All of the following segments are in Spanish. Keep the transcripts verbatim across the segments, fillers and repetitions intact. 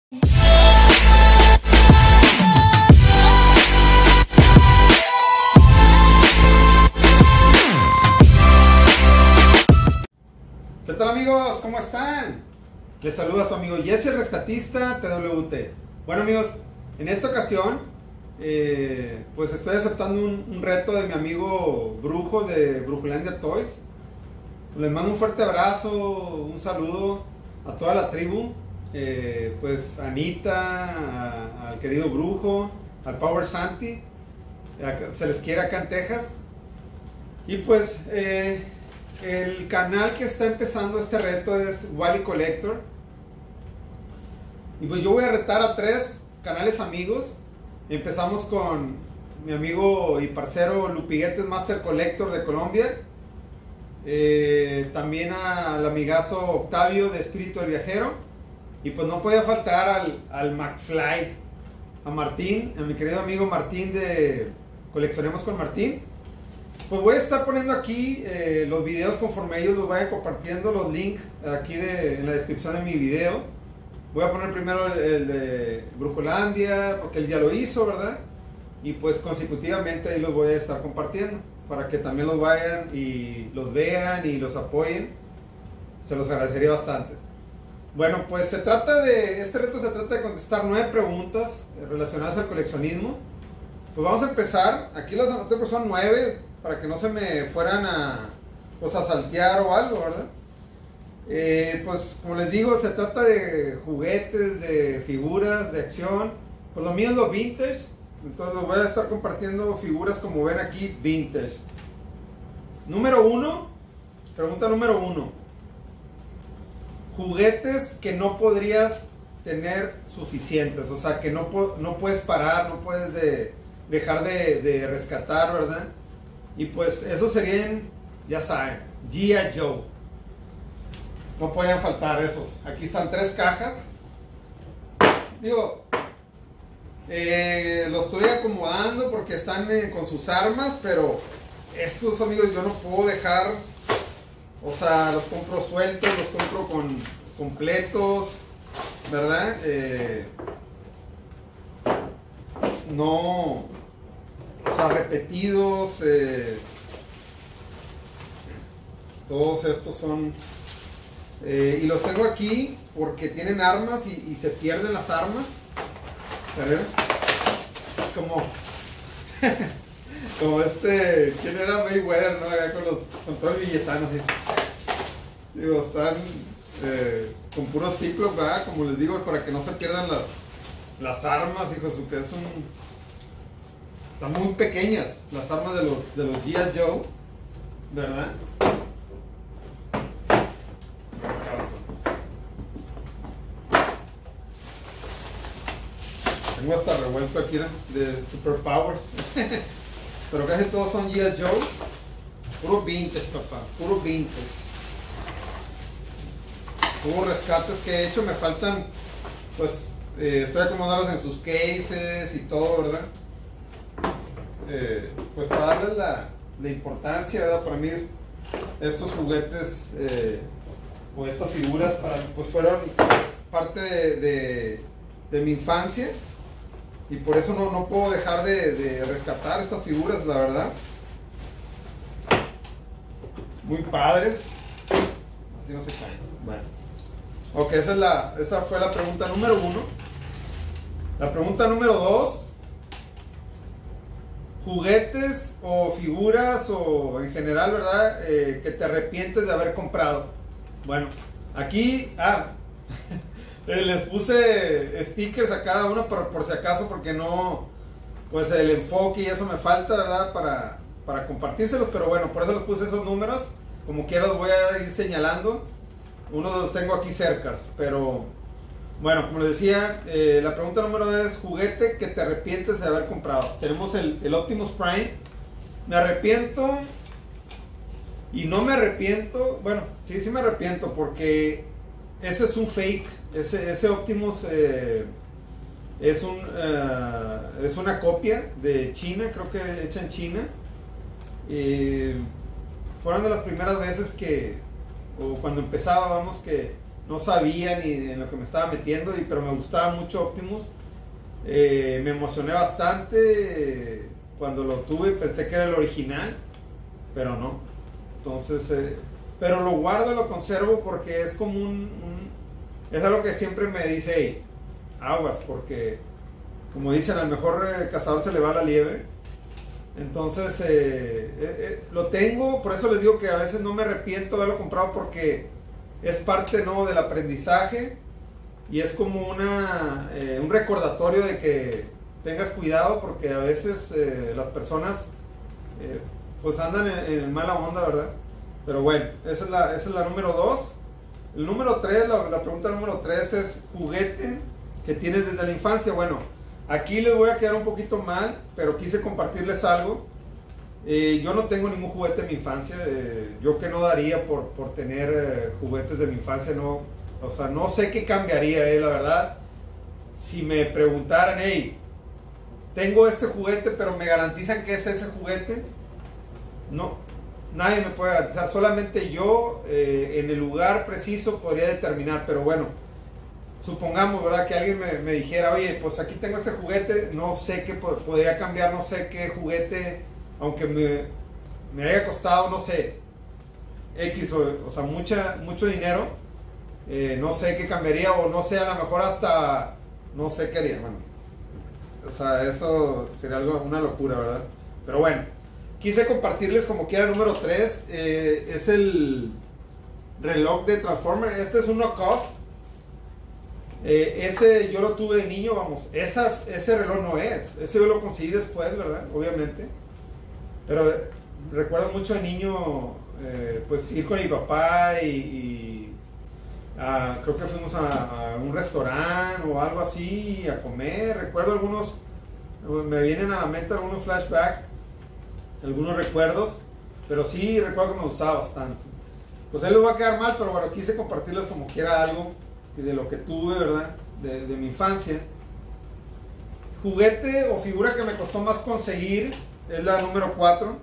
¿Qué tal, amigos? ¿Cómo están? Les saluda su amigo Jesse Rescatista T W T. Bueno, amigos, en esta ocasión eh, pues estoy aceptando un, un reto de mi amigo Brujo de Brujolandia Toys. Les mando un fuerte abrazo, un saludo a toda la tribu, eh, pues a Anita, a- al querido Brujo, al Power Santi, a- se les quiere acá en Texas. Y pues eh, el canal que está empezando este reto es Wally Collector. Y pues yo voy a retar a tres canales amigos. Empezamos con mi amigo y parcero Lupiguetes Master Collector de Colombia. Eh, también al amigazo Octavio de Espíritu del Viajero. Y pues no podía faltar al, al McFly, a Martín, a mi querido amigo Martín de Coleccionemos con Martín. Pues voy a estar poniendo aquí eh, los videos conforme ellos los vayan compartiendo, los links aquí de, en la descripción de mi video. Voy a poner primero el, el de Brujolandia, porque él ya lo hizo, ¿verdad? Y pues consecutivamente ahí los voy a estar compartiendo, para que también los vayan y los vean y los apoyen. Se los agradecería bastante. Bueno, pues se trata de, este reto se trata de contestar nueve preguntas relacionadas al coleccionismo. Pues vamos a empezar. Aquí las anoté, pues son nueve, para que no se me fueran a, pues, a saltear o algo, ¿verdad? Eh, pues como les digo, se trata de juguetes, de figuras, de acción. Pues lo mío es lo vintage, entonces los voy a estar compartiendo figuras como ven aquí, vintage. Número uno, pregunta número uno. Juguetes que no podrías tener suficientes, o sea, que no, no puedes parar, no puedes de, dejar de, de rescatar, ¿verdad? Y pues esos serían, ya saben, G I. Joe. No podían faltar esos. Aquí están tres cajas. Digo, eh, los estoy acomodando porque están eh, con sus armas, pero estos, amigos, yo no puedo dejar. O sea, los compro sueltos, los compro con completos, ¿verdad? Eh, no, o sea, repetidos. Eh, todos estos son... Eh, y los tengo aquí porque tienen armas y, y se pierden las armas. A ver, como como este, ¿quién era? Mayweather, ¿no? Acá con, los, con todo el billetano así. Digo, están eh, con puro ciclo, ¿verdad? Como les digo, para que no se pierdan las, las armas, hijo de su que es un... Están muy pequeñas las armas de los, de los G I. Joe, ¿verdad? Tengo hasta revuelto aquí de Superpowers. Pero casi todos son G I. Joe. Puro vintage, papá. Puro vintage. Hubo rescates que he hecho. Me faltan, pues, eh, estoy acomodándolos en sus cases y todo, ¿verdad? Eh, pues para darles la, la importancia, ¿verdad? Para mí estos juguetes eh, o estas figuras para, pues fueron parte de, de, de mi infancia. Y por eso no, no puedo dejar de, de rescatar estas figuras, la verdad. Muy padres. Así no se caen. Bueno. Ok, esa, es la, esa fue la pregunta número uno. La pregunta número dos. Juguetes o figuras o en general, ¿verdad? Eh, que te arrepientes de haber comprado. Bueno, aquí... Ah... Les puse stickers a cada uno por, por si acaso, porque no, pues el enfoque y eso me falta, ¿verdad? Para, para compartírselos, pero bueno, por eso les puse esos números. Como quiera los voy a ir señalando. Uno los tengo aquí cercas, pero bueno, como les decía, eh, la pregunta número dos es juguete que te arrepientes de haber comprado. Tenemos el, el Optimus Prime. Me arrepiento y no me arrepiento. Bueno, sí, sí me arrepiento porque... Ese es un fake, ese, ese Optimus eh, es, un, uh, es una copia de China, creo que hecha en China. Eh, fueron de las primeras veces que, o cuando empezaba, vamos, que, no sabía ni en lo que me estaba metiendo, y, pero me gustaba mucho Optimus. Eh, me emocioné bastante eh, cuando lo tuve, pensé que era el original, pero no. Entonces, eh, pero lo guardo, lo conservo porque es como un, un es algo que siempre me dice, hey, aguas, porque como dicen, al mejor eh, cazador se le va la liebre. Entonces, eh, eh, eh, lo tengo, por eso les digo que a veces no me arrepiento de haberlo comprado, porque es parte, ¿no?, del aprendizaje, y es como una, eh, un recordatorio de que tengas cuidado, porque a veces eh, las personas eh, pues andan en, en mala onda, ¿verdad? Pero bueno, esa es la, esa es la número dos. El número tres, la, la pregunta número tres es juguete que tienes desde la infancia. Bueno, aquí les voy a quedar un poquito mal, pero quise compartirles algo. Eh, yo no tengo ningún juguete de mi infancia. Eh, yo que no daría por, por tener eh, juguetes de mi infancia, no, o sea, no sé qué cambiaría, eh, la verdad. Si me preguntaran, hey, tengo este juguete, pero me garantizan que es ese juguete, no, nadie me puede garantizar. Solamente yo, eh, en el lugar preciso, podría determinar. Pero bueno, supongamos, ¿verdad?, que alguien me, me dijera, oye, pues aquí tengo este juguete, no sé qué po podría cambiar, no sé qué juguete, aunque me, me haya costado, no sé, X, o, o sea, mucha, mucho dinero, eh, no sé qué cambiaría, o no sé, a lo mejor hasta, no sé qué haría. Bueno, o sea, eso sería algo, una locura, ¿verdad? Pero bueno, quise compartirles como quiera el número tres, eh, es el reloj de Transformer. Este es un knockoff. Eh, ese yo lo tuve de niño, vamos, esa, ese reloj no es, ese yo lo conseguí después, ¿verdad? Obviamente. Pero eh, recuerdo mucho de niño, eh, pues ir con mi papá y, y uh, creo que fuimos a, a un restaurante o algo así, a comer. Recuerdo algunos, me vienen a la mente algunos flashbacks, algunos recuerdos, pero sí recuerdo que me gustaba bastante. Pues ahí les va a quedar mal, pero bueno, quise compartirles como quiera algo de lo que tuve, ¿verdad? De, de mi infancia. Juguete o figura que me costó más conseguir es la número cuatro,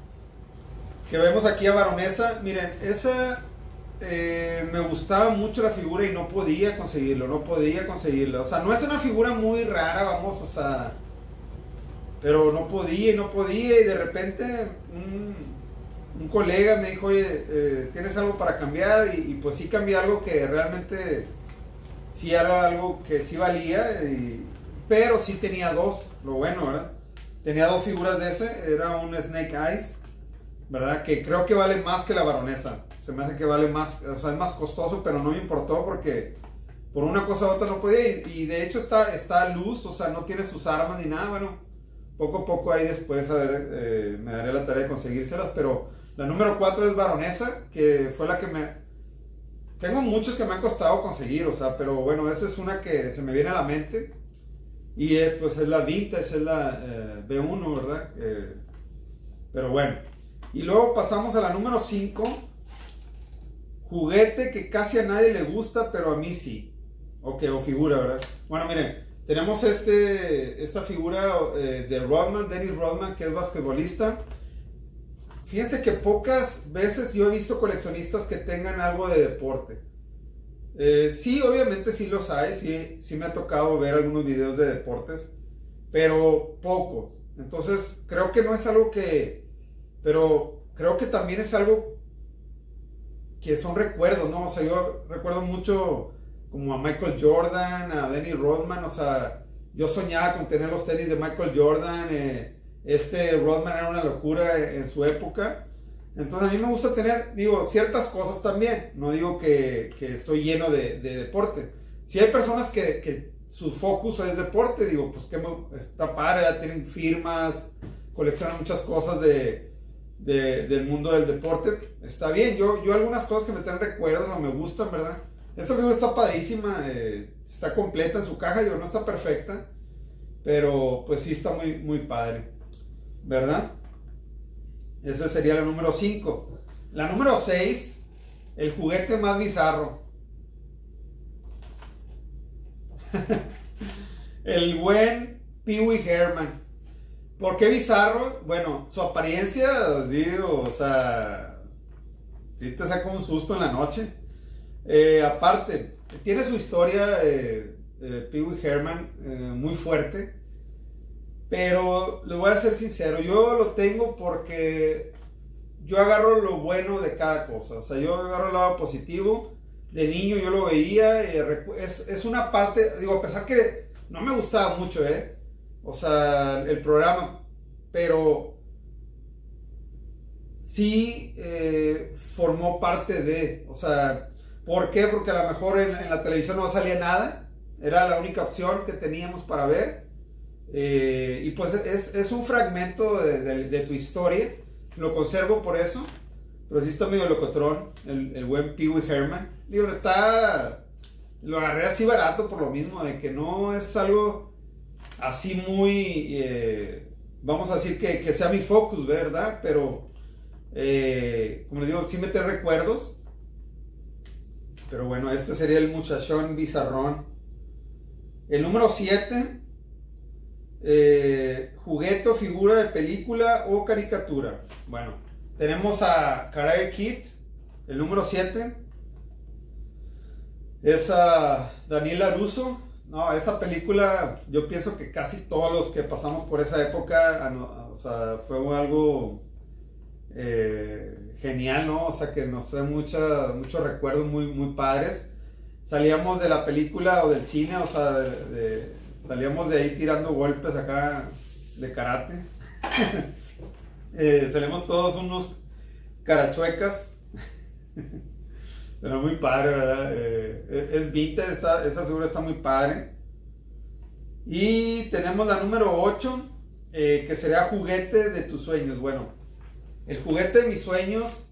que vemos aquí a Baronesa. Miren, esa eh, me gustaba mucho la figura y no podía conseguirlo, no podía conseguirlo. O sea, no es una figura muy rara, vamos, o sea, pero no podía y no podía, y de repente un, un colega me dijo, oye, eh, ¿tienes algo para cambiar? Y, y pues sí cambié algo que realmente sí era algo que sí valía, y, pero sí tenía dos, lo bueno, ¿verdad? Tenía dos figuras de ese, era un Snake Eyes, ¿verdad? Que creo que vale más que la Baronesa. Se me hace que vale más, o sea, es más costoso, pero no me importó porque por una cosa u otra no podía, y, y de hecho está, está luz, o sea, no tiene sus armas ni nada. Bueno, poco a poco ahí después a ver, eh, me daré la tarea de conseguírselas, pero la número cuatro es Baronesa, que fue la que me... Tengo muchos que me han costado conseguir, o sea, pero bueno, esa es una que se me viene a la mente. Y es, pues es la Vintage, es la eh, B uno, ¿verdad? Eh, pero bueno. Y luego pasamos a la número cinco. Juguete que casi a nadie le gusta, pero a mí sí. Ok, o figura, ¿verdad? Bueno, miren, tenemos este, esta figura eh, de Rodman, Dennis Rodman, que es basquetbolista. Fíjense que pocas veces yo he visto coleccionistas que tengan algo de deporte. Eh, sí, obviamente sí los hay, sí, sí me ha tocado ver algunos videos de deportes, pero pocos. Entonces creo que no es algo que, pero creo que también es algo que son recuerdos, ¿no? O sea, yo recuerdo mucho como a Michael Jordan, a Dennis Rodman, o sea, yo soñaba con tener los tenis de Michael Jordan. eh, Este Rodman era una locura en su época. Entonces a mí me gusta tener, digo, ciertas cosas también. No digo que, que estoy lleno de, de deporte. Si hay personas que, que su focus es deporte, digo, pues que está padre, ya tienen firmas, coleccionan muchas cosas de, de, del mundo del deporte. Está bien, yo, yo algunas cosas que me traen recuerdos o me gustan, ¿verdad? Esta figura está padrísima, eh, está completa en su caja, digo, no está perfecta, pero pues sí está muy, muy padre, ¿verdad? Esa sería la número cinco. La número seis, el juguete más bizarro. El buen Pee Wee Herman. ¿Por qué bizarro? Bueno, su apariencia, digo, o sea, sí te saca un susto en la noche. Eh, aparte, tiene su historia, eh, eh, Pee Wee Herman, eh, muy fuerte. Pero les voy a ser sincero, yo lo tengo porque yo agarro lo bueno de cada cosa. O sea, yo agarro el lado positivo. De niño yo lo veía y es, es una parte, digo, a pesar que no me gustaba mucho, ¿eh? O sea, el programa, pero sí eh, formó parte de, o sea, ¿por qué? Porque a lo mejor en, en la televisión no salía nada, era la única opción que teníamos para ver, eh, y pues es, es un fragmento de, de, de tu historia, lo conservo por eso. Pero sí está medio locotrón, el, el buen Pee Wee Herman. Digo, está... Lo agarré así barato por lo mismo, de que no es algo así muy... Eh, vamos a decir que, que sea mi focus, ¿verdad? Pero, eh, como les digo, sí me trae recuerdos. Pero bueno, este sería el muchachón bizarrón. El número siete. Eh, juguete o figura de película o caricatura. Bueno. Tenemos a Karate Kid, el número siete. Es a Daniel LaRusso. No, esa película, yo pienso que casi todos los que pasamos por esa época, o sea, fue algo eh, genial, ¿no? O sea, que nos trae mucha, muchos recuerdos muy, muy padres. Salíamos de la película o del cine, o sea, de, de, salíamos de ahí tirando golpes acá de karate. Eh, salimos todos unos carachuecas. Pero muy padre, ¿verdad? Eh, es vintage, esta, esa figura está muy padre. Y tenemos la número ocho, eh, que sería juguete de tus sueños. Bueno, el juguete de mis sueños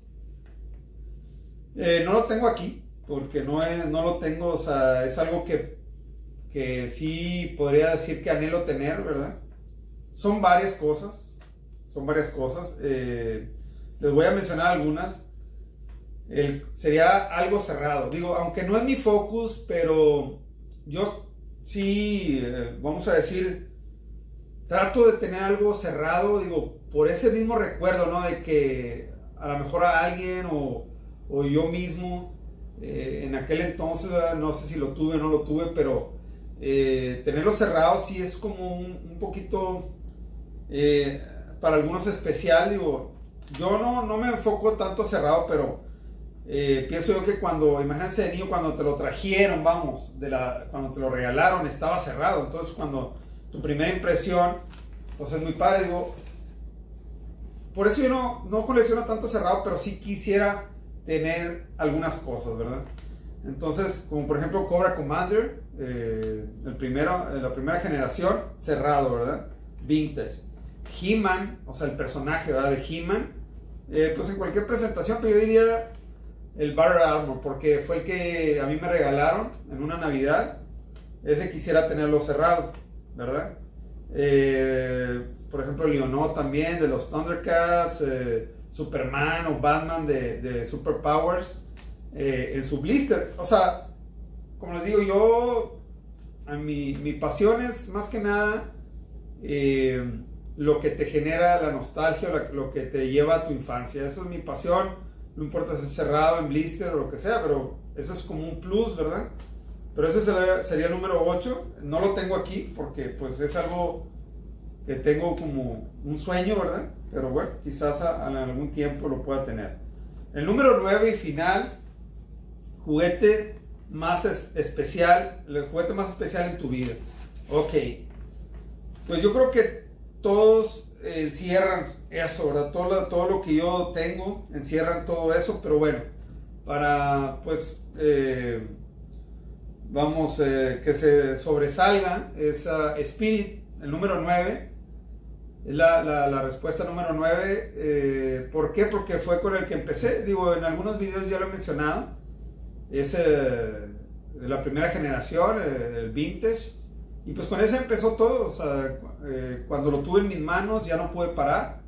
eh, no lo tengo aquí, porque no, es, no lo tengo, o sea, es algo que, que sí podría decir que anhelo tener, ¿verdad? Son varias cosas. Son varias cosas. Eh, les voy a mencionar algunas. El, sería algo cerrado. Digo, aunque no es mi focus, pero yo sí, eh, vamos a decir, trato de tener algo cerrado. Digo, por ese mismo recuerdo, ¿no? De que a lo mejor a alguien o, o yo mismo, eh, en aquel entonces, no sé si lo tuve o no lo tuve, pero eh, tenerlo cerrado sí es como un, un poquito... Eh, para algunos especial. Digo, yo no, no me enfoco tanto cerrado, pero eh, pienso yo que cuando, imagínense de niño, cuando te lo trajeron, vamos, de la, cuando te lo regalaron, estaba cerrado. Entonces, cuando tu primera impresión, pues es muy padre. Digo, por eso yo no, no colecciono tanto cerrado, pero sí quisiera tener algunas cosas, ¿verdad? Entonces, como por ejemplo Cobra Commander, eh, el primero, la primera generación, cerrado, ¿verdad? Vintage. He-Man, o sea, el personaje, ¿verdad? De He-Man, eh, pues en cualquier presentación, pero yo diría el Battle Armor, porque fue el que a mí me regalaron en una Navidad. Ese quisiera tenerlo cerrado, ¿verdad? Eh, por ejemplo, Leonó también, de los Thundercats, eh, Superman o Batman de, de Superpowers, eh, en su blister. O sea, como les digo, yo, a mi, mi pasión es más que nada... Eh, lo que te genera la nostalgia, lo que te lleva a tu infancia. Eso es mi pasión. No importa si es cerrado, en blister o lo que sea, pero eso es como un plus, ¿verdad? Pero ese sería, sería el número ocho. No lo tengo aquí porque pues es algo que tengo como un sueño, ¿verdad? Pero bueno, quizás a, a algún tiempo lo pueda tener. El número nueve y final, juguete más es, especial, el juguete más especial en tu vida. Ok, pues yo creo que todos eh, encierran eso, ¿verdad? Todo lo, todo lo que yo tengo encierran todo eso, pero bueno, para pues eh, vamos, eh, que se sobresalga es uh, Spirit, el número nueve, es la, la, la respuesta número nueve. Eh, ¿por qué? Porque fue con el que empecé. Digo, en algunos videos ya lo he mencionado, es eh, de la primera generación, eh, el vintage. Y pues con ese empezó todo. O sea, eh, cuando lo tuve en mis manos ya no pude parar.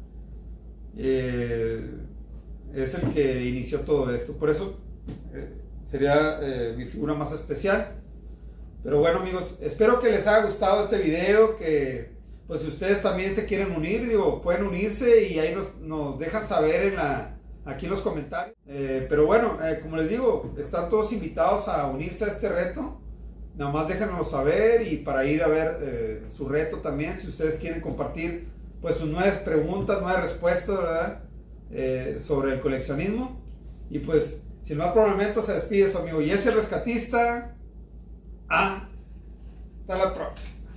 Eh, es el que inició todo esto. Por eso eh, sería eh, mi figura más especial. Pero bueno, amigos, espero que les haya gustado este video. Que pues si ustedes también se quieren unir, digo, pueden unirse y ahí nos, nos dejan saber en la, aquí en los comentarios. Eh, pero bueno, eh, como les digo, están todos invitados a unirse a este reto. Nada más déjanoslo saber y para ir a ver eh, su reto también, si ustedes quieren compartir pues sus nuevas preguntas, nuevas respuestas, ¿verdad? Eh, sobre el coleccionismo. Y pues, sin más problemas, se despide su amigo Jesse Rescatista. Hasta la próxima.